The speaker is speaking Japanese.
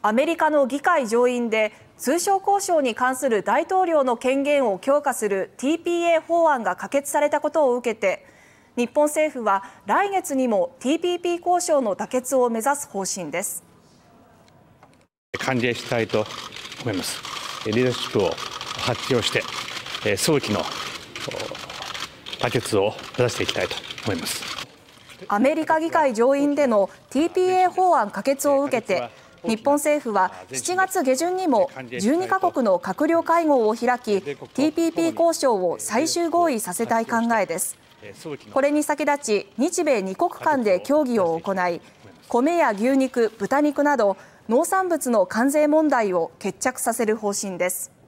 アメリカの議会上院で通商交渉に関する大統領の権限を強化する TPA 法案が可決されたことを受けて、日本政府は来月にも TPP 交渉の妥結を目指す方針です。 歓迎したいと思います。リーダーシップを発揮をして、早期の妥結を目指していきたいと思います。 アメリカ議会上院での TPA 法案可決を受けて、日本政府は7月下旬にも12カ国の閣僚会合を開き、TPP 交渉を最終合意させたい考えです。これに先立ち、日米2国間で協議を行い、米や牛肉、豚肉など農産物の関税問題を決着させる方針です。